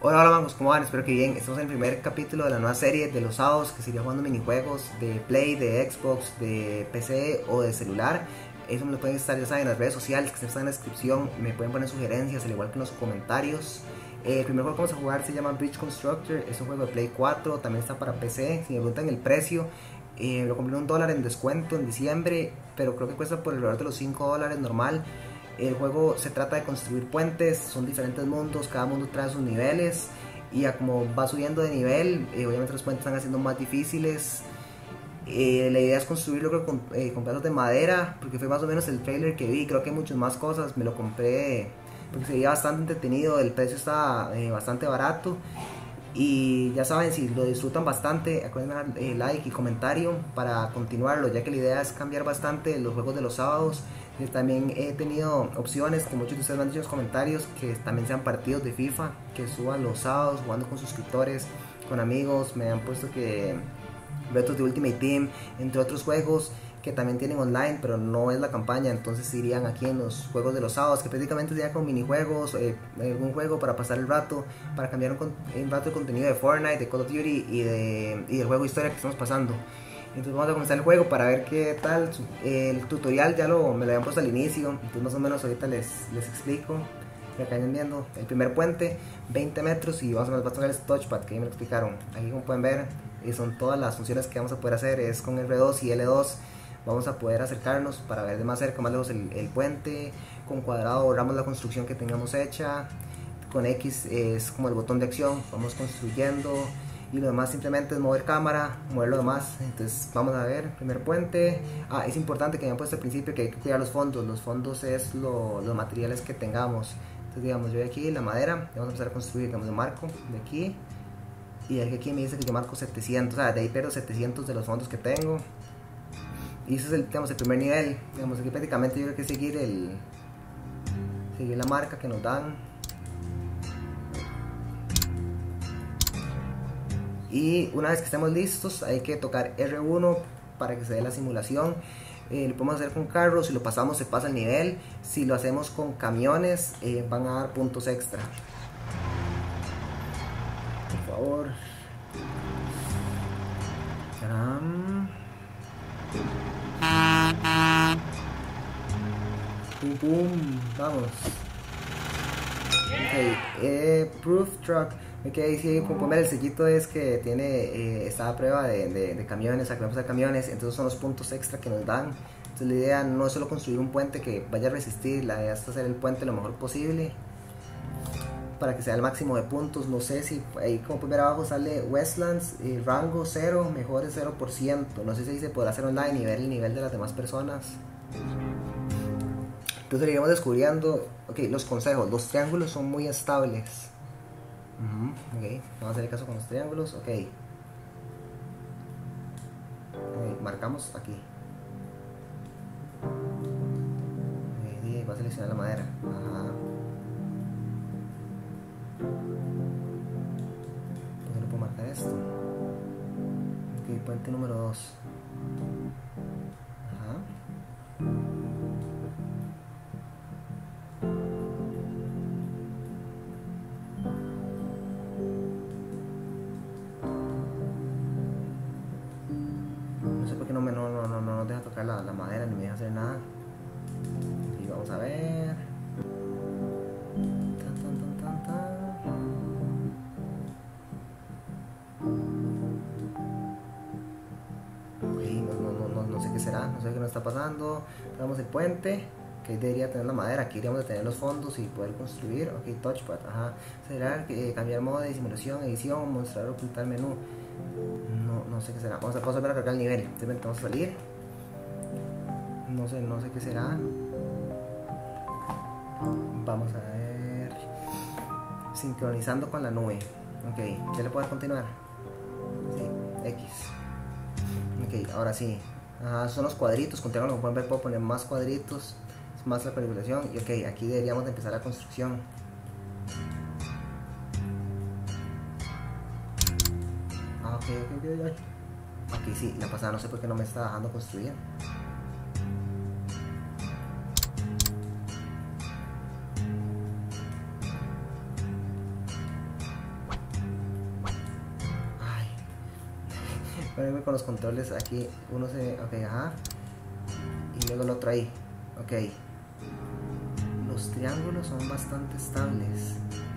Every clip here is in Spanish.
Hola, hola amigos, ¿cómo van? Espero que bien. Estamos en el primer capítulo de la nueva serie de los sábados, que sería jugando minijuegos de Play, de Xbox, de PC o de celular. Eso me lo pueden estar, ya saben, en las redes sociales que están en la descripción. Me pueden poner sugerencias, al igual que en los comentarios. El primer juego que vamos a jugar se llama Bridge Constructor. Es un juego de Play 4, también está para PC. Si me preguntan el precio, lo compré $1 en descuento en diciembre, pero creo que cuesta por alrededor de los $5 normal. El juego se trata de construir puentes, son diferentes mundos, cada mundo trae sus niveles y ya como va subiendo de nivel, obviamente los puentes están haciendo más difíciles. La idea es construirlo creo, con pedazos de madera, porque fue más o menos el trailer que vi. Creo que hay muchas más cosas, me lo compré porque se veía bastante entretenido, el precio está bastante barato. Y ya saben, si lo disfrutan bastante, acuérdense dar like y comentario para continuarlo, ya que la idea es cambiar bastante los juegos de los sábados. También he tenido opciones que muchos de ustedes me han dicho en los comentarios, que también sean partidos de FIFA, que suban los sábados jugando con suscriptores, con amigos. Me han puesto que retos de Ultimate Team, entre otros juegos que también tienen online, pero no es la campaña. Entonces irían aquí en los juegos de los sábados, que prácticamente serían con minijuegos, algún juego para pasar el rato, para cambiar un rato de contenido de Fortnite, de Call of Duty y del juego historia que estamos pasando. Entonces vamos a comenzar el juego para ver qué tal. El tutorial ya me lo habían puesto al inicio, entonces más o menos ahorita les explico. Y acá están viendo el primer puente, 20 metros, y vamos a tocar el touchpad que ahí me lo explicaron. Aquí como pueden ver, son todas las funciones que vamos a poder hacer, es con R2 y L2. Vamos a poder acercarnos para ver de más cerca, más lejos el puente. Con cuadrado borramos la construcción que tengamos hecha. Con X es como el botón de acción, vamos construyendo. Y lo demás simplemente es mover cámara, mover lo demás. Entonces vamos a ver, primer puente. Es importante que me han puesto al principio que hay que cuidar los fondos. Los fondos es los materiales que tengamos. Entonces digamos, yo de aquí la madera, vamos a empezar a construir, digamos, yo marco de aquí. Y de aquí me dice que yo marco 700, o sea, de ahí pierdo 700 de los fondos que tengo. Y ese es el primer nivel. Digamos, aquí prácticamente yo creo que seguir la marca que nos dan. Y una vez que estemos listos, hay que tocar R1 para que se dé la simulación. Lo podemos hacer con carros, si lo pasamos se pasa el nivel. Si lo hacemos con camiones, van a dar puntos extra. Por favor. Pum pum, vamos. Ok, Proof Truck. Ok, sí, como pueden ver, el sellito es que tiene esta prueba de camiones, acabamos de camiones. Entonces son los puntos extra que nos dan. Entonces la idea no es solo construir un puente que vaya a resistir, la idea es hacer el puente lo mejor posible para que sea el máximo de puntos. No sé si ahí como pueden ver abajo sale Westlands, rango 0, mejores 0%. No sé si se podrá hacer online y ver el nivel de las demás personas. Entonces iremos descubriendo. Ok, los consejos, los triángulos son muy estables. Ok, vamos a hacer caso con los triángulos. Ok, marcamos aquí. Va a seleccionar la madera. ¿Por qué no puedo marcar esto? Ok, puente número 2. No sé por qué no nos deja tocar la madera ni me deja hacer nada. Y vamos a ver. No sé qué será, no sé qué nos está pasando. Tenemos el puente, que debería tener la madera. Aquí deberíamos de tener los fondos y poder construir. Ok, touchpad, será cambiar modo de simulación, edición, mostrar, ocultar menú. No sé qué será. Vamos a volver a cargar el nivel. Simplemente vamos a salir. No sé qué será. Vamos a ver. Sincronizando con la nube. Ok, ya le puedo continuar. Sí, X. Ok, ahora sí. Son los cuadritos. Con triángulo, como pueden ver, puedo poner más cuadritos. Es más la calculación. Y ok, aquí deberíamos de empezar la construcción. Ok. Aquí sí, la pasada no sé por qué no me está dejando construir. Voy a irme con los controles aquí. Uno se... Ok, ajá. Y luego el otro ahí. Ok. Los triángulos son bastante estables.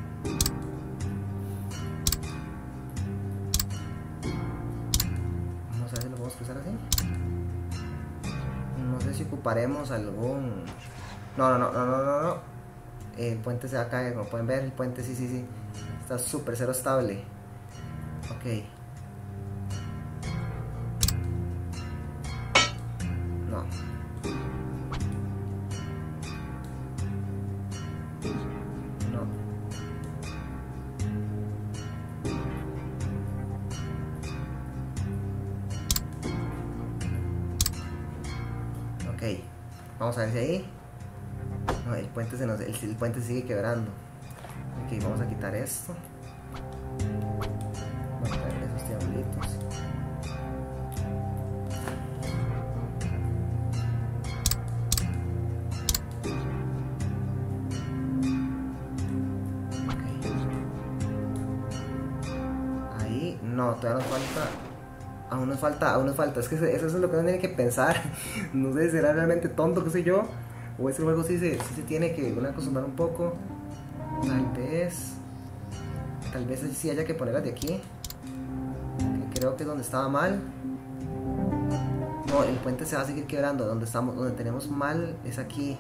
Vamos a ver si lo podemos cruzar así. No sé si ocuparemos algún... No. El puente se va a caer, como pueden ver. El puente sí. Está súper cero estable. Ok. No. Ok, vamos a ver si ahí. No, el puente el puente sigue quebrando. Ok, vamos a quitar esto. Vamos a quitar esos triangulitos. Okay. Ahí, no, todavía nos falta. Aún nos falta. Es que eso es lo que uno tiene que pensar. No sé, será realmente tonto, qué sé yo. O ese juego sí se tiene que acostumbrar un poco. Tal vez sí haya que ponerlas de aquí. Que creo que es donde estaba mal. No, el puente se va a seguir quebrando. Donde tenemos mal es aquí.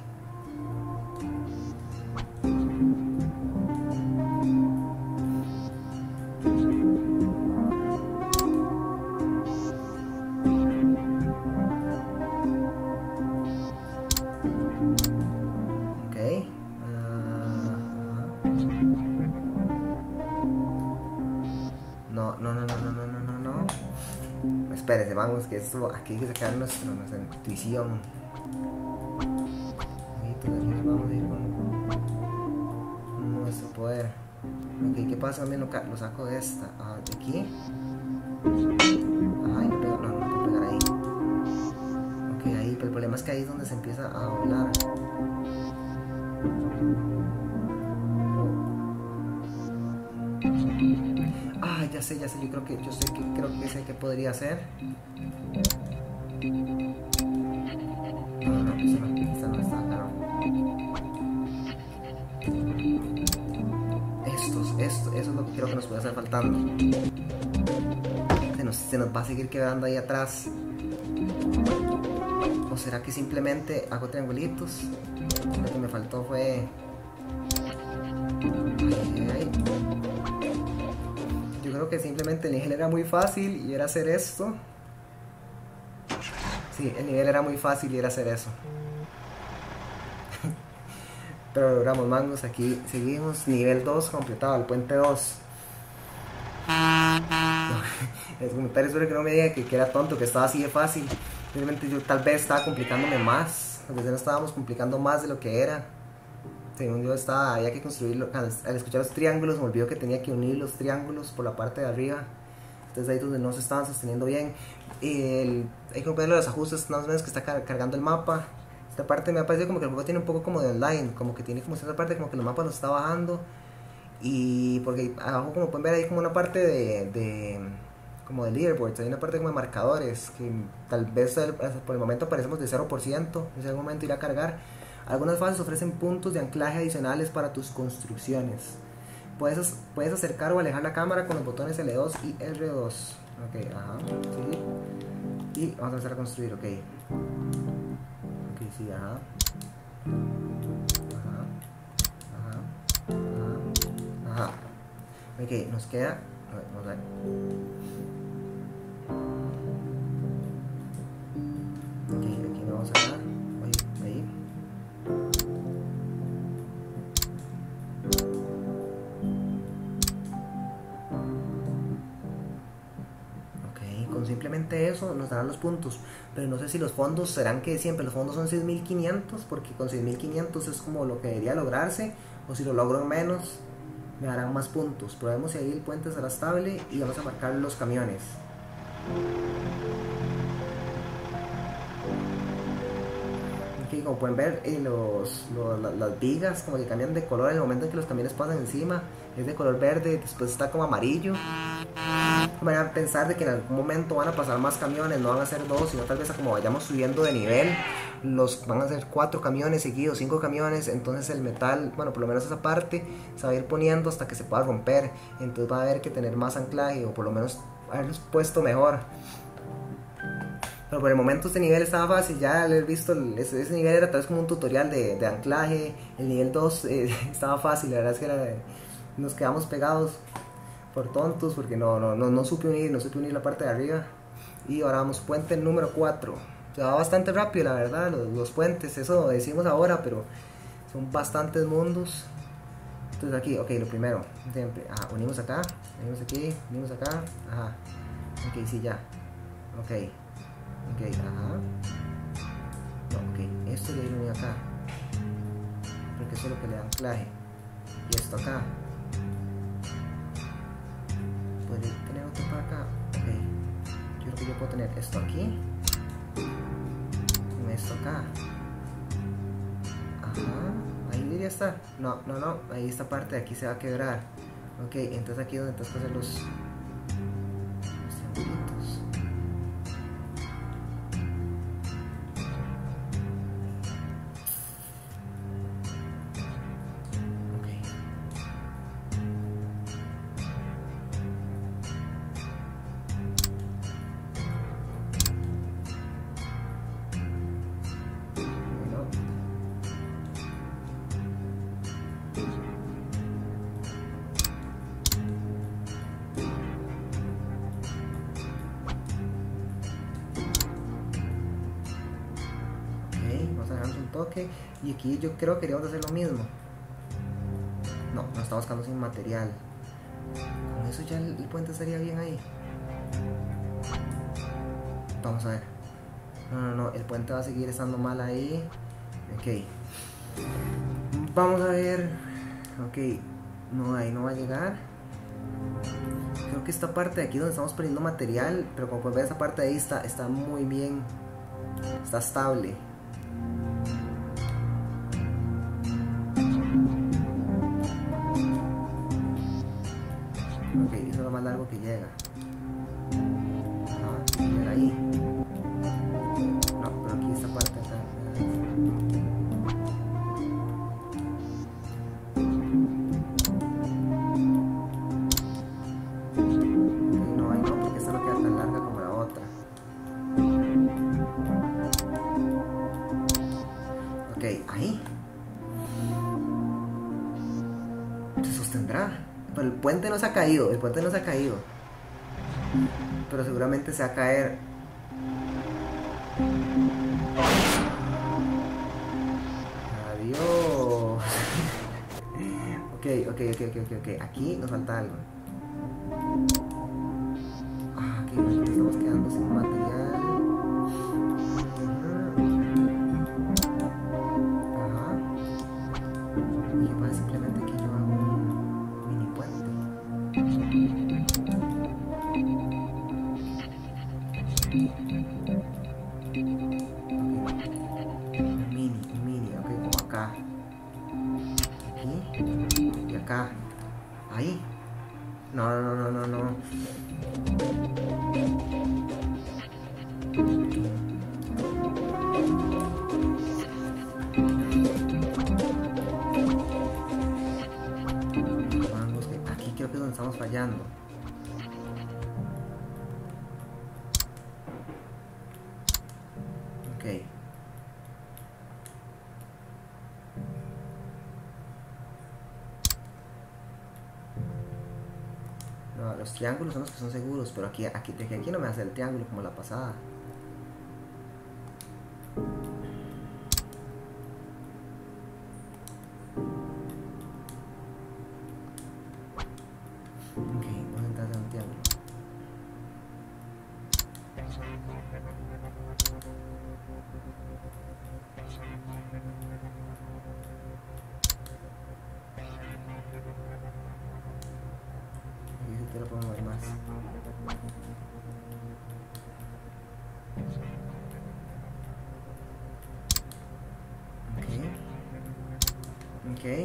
No. Espérense, vamos, que esto aquí hay que sacar nuestra intuición. Y todavía vamos a ir con nuestro poder. Ok, ¿qué pasa? También lo saco de esta. De aquí. Ay, no puedo pegar ahí. Ok, ahí, pero el problema es que ahí es donde se empieza a doblar. Ya sé, yo creo que sé qué podría hacer. No, esta no está, claro. Eso es lo que creo que nos puede estar faltando. Se nos va a seguir quedando ahí atrás. ¿O será que simplemente hago triangulitos? Lo que me faltó fue... Yo creo que simplemente el nivel era muy fácil y era hacer esto. Sí, el nivel era muy fácil y era hacer eso. Pero logramos, mangos. Aquí seguimos. Nivel 2 completado, el puente 2. En los comentarios espero que no me digan que era tonto, que estaba así de fácil. Realmente yo tal vez estaba complicándome más. Tal vez no estábamos complicando más de lo que era. Según yo había que construirlo. Al escuchar los triángulos me olvidó que tenía que unir los triángulos por la parte de arriba. Entonces ahí donde no se estaban sosteniendo bien. Hay que ver los ajustes más o menos que está cargando el mapa. Esta parte me ha parecido como que el juego tiene un poco como de online. Como que tiene como esta parte como que los mapas los está bajando. Y porque abajo como pueden ver hay como una parte como de leaderboards, hay una parte como de marcadores que tal vez por el momento aparecemos de 0%, en algún momento irá a cargar. Algunas fases ofrecen puntos de anclaje adicionales para tus construcciones. Puedes acercar o alejar la cámara con los botones L2 y R2. Ok, ajá, sí. Y vamos a empezar a construir, ok. Ok, sí, ajá. Ajá. Ok, nos queda... A ver, vamos a ver. Ok, aquí vamos a dar. Ahí. Ok, con simplemente eso nos darán los puntos. Pero no sé si los fondos serán que siempre los fondos son 6500, porque con 6500 es como lo que debería lograrse. O si lo logro en menos, me darán más puntos. Probemos si ahí el puente será estable y vamos a marcar los camiones. Aquí como pueden ver las vigas como que cambian de color en el momento en que los camiones pasan encima. Es de color verde, después está como amarillo. van a pensar de que en algún momento van a pasar más camiones, no van a ser 2, sino tal vez a como vayamos subiendo de nivel, los van a ser 4 camiones seguidos, 5 camiones, entonces el metal, bueno, por lo menos esa parte se va a ir poniendo hasta que se pueda romper, entonces va a haber que tener más anclaje o por lo menos haberlos puesto mejor. Pero por el momento este nivel estaba fácil, ya al haber visto ese nivel era tal vez como un tutorial de anclaje. El nivel 2 estaba fácil, la verdad es que nos quedamos pegados por tontos porque no supe unir la parte de arriba. Y ahora vamos, puente número 4. Se va bastante rápido la verdad, los puentes, eso decimos ahora, pero son bastantes mundos. Entonces aquí, ok, lo primero, siempre, unimos acá, unimos aquí, unimos acá, ajá, ok, sí, ya, ok. Ok, ajá. No, ok, esto le viene acá. Porque eso es lo que le da anclaje. Y esto acá. ¿Podría tener otro para acá? Ok. Yo creo que yo puedo tener esto aquí. Con esto acá. Ajá. Ahí debería estar. No. Ahí esta parte de aquí se va a quebrar. Ok, entonces aquí es donde tengo que hacer los triangulitos. Toque, y aquí yo creo que queríamos hacer lo mismo. No está buscando sin material. Con eso ya el puente estaría bien ahí. Vamos a ver. No, el puente va a seguir estando mal ahí. Ok, vamos a ver. Ok, no, ahí no va a llegar. Creo que esta parte de aquí donde estamos poniendo material, pero como pueden ver, esa parte de ahí está muy bien, está estable. Ok, eso es lo más largo que llega. Llega ahí. No, pero aquí esta parte acá. No, ahí no, porque esta no queda tan larga como la otra. Ok, ahí. Se sostendrá. Pero el puente no se ha caído, pero seguramente se va a caer. Adiós. Ok, aquí nos falta algo. Aquí nos estamos quedando sin material. Ajá. Y va simplemente que yo hago un mini puente. Un mini, ok, como acá. Aquí y acá. Ahí. No. Aquí creo que es donde estamos fallando. Ok. No, los triángulos son los que son seguros, pero aquí no me hace el triángulo como la pasada. Ok, vamos a intentar hacer un triángulo. Y si te lo podemos ver más.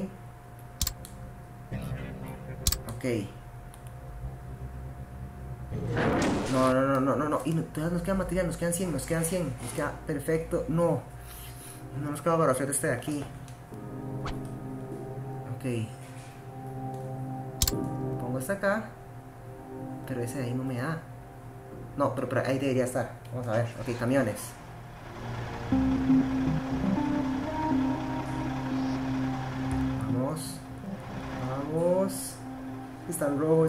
Ok. No. Y todavía nos queda material, nos quedan 100, nos queda perfecto. No nos queda para hacer este de aquí. Ok. Pongo este acá. Pero ese de ahí no me da. No, pero ahí debería estar. Vamos a ver. Ok, camiones. Vamos. Está en rojo.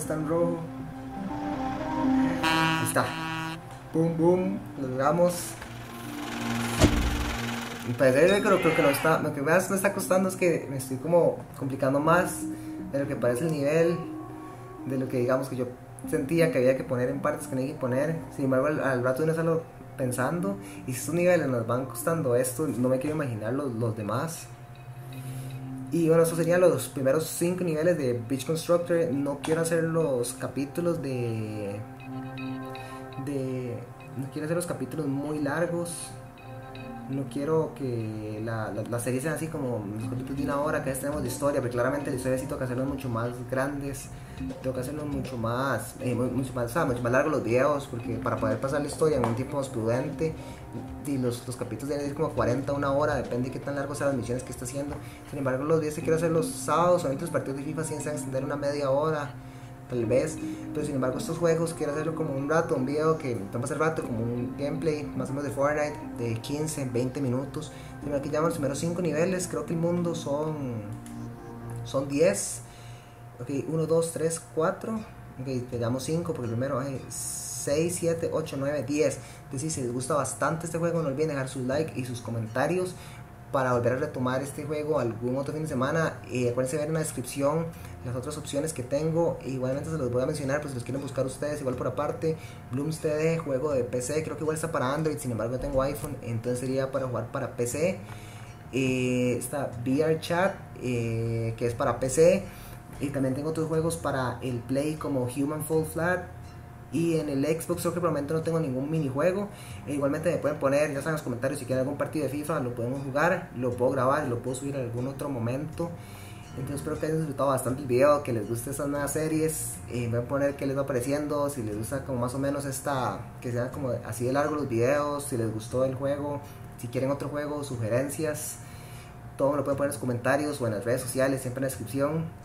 Ahí está. Boom. Lo logramos. Pues creo que lo que más me está costando es que me estoy como complicando más de lo que parece el nivel, de lo que digamos que yo sentía que había que poner en partes que no hay que poner. Sin embargo, al rato uno sale pensando, y si estos niveles nos van costando esto, no me quiero imaginar los demás. Y bueno, estos serían los primeros 5 niveles de Beach Constructor. No quiero hacer los capítulos no quiero hacer los capítulos muy largos. No quiero que la serie sea así como los capítulos de 1 hora que tenemos de historia, porque claramente la historia sí tengo que hacerlos mucho más grandes, tengo que hacerlos mucho más largos los videos, porque para poder pasar la historia en un tiempo más prudente, y los capítulos deben ir como 40 1 hora, depende de qué tan largos sean las misiones que está haciendo. Sin embargo, los días que quiero hacer los sábados, solamente los partidos de FIFA sí se van a extender una media hora tal vez, pero sin embargo estos juegos quiero hacerlo como un rato, un video que toma ese rato, como un gameplay más o menos de Fortnite de 15, 20 minutos. Aquí ya los primeros 5 niveles, creo que el mundo son 10. Ok, 1, 2, 3, 4. Ok, te damos 5 porque el primero es 6, 7, 8, 9, 10. Entonces si les gusta bastante este juego, no olviden dejar sus likes y sus comentarios para volver a retomar este juego algún otro fin de semana. Acuérdense de ver en la descripción las otras opciones que tengo. Igualmente se los voy a mencionar, pues si los quieren buscar ustedes, igual por aparte. Blooms TD, juego de PC, creo que igual está para Android, sin embargo tengo iPhone, entonces sería para jugar para PC. Está VR Chat, que es para PC. Y también tengo otros juegos para el Play como Human Fall Flat. Y en el Xbox creo que por el momento no tengo ningún minijuego. Igualmente me pueden poner, ya saben en los comentarios, si quieren algún partido de FIFA, lo podemos jugar, lo puedo grabar y lo puedo subir en algún otro momento. Entonces espero que hayan disfrutado bastante el video, que les guste estas nuevas series. Me voy a poner qué les va pareciendo, si les gusta como más o menos que sea como así de largo los videos, si les gustó el juego, si quieren otro juego, sugerencias. Todo me lo pueden poner en los comentarios o en las redes sociales, siempre en la descripción.